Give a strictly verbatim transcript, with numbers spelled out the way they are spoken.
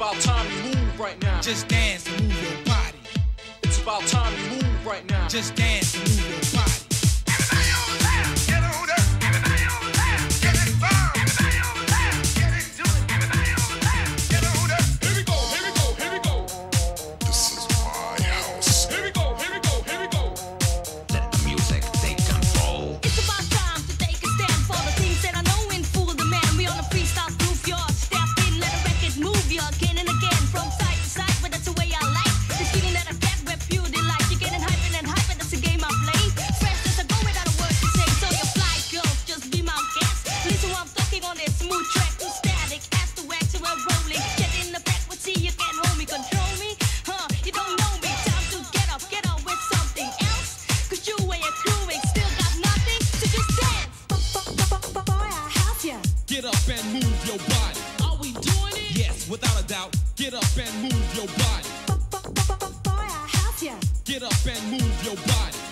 about time you move right now. Just dance and move your body. It's about time you move right now. Just dance and move your body. Everybody on the line, get on up. Everybody on the line, get involved. Everybody on the line, get into it. Everybody on the line, get on up. Here we go, here we go, here we go. This is my house. Here we go, here we go, here we go. Let the music take control. It's about time to take a stand for the things that I know and fool the man. We on a freestyle groove, your step in, let the record move you again and again from side to side. But that's the way I like this feeling that I get with pure delight. You're getting hyper and hyper, that's the game I play. Fresh as I go without a word to say. So you fly girls, just be my guest. Listen while I'm talking on this smooth track, too static as the wax so we're rolling. Get in the back, but see you can't hold me, control me, huh? You don't know me. Time to get up, get on with something else. Cause you and your crewing still got nothing, so just dance. Boy, I have ya. Get up and move your body. Are we doing it? Yes, without a doubt. Get up and move your body. Boy, I have ya. Get up and move your body.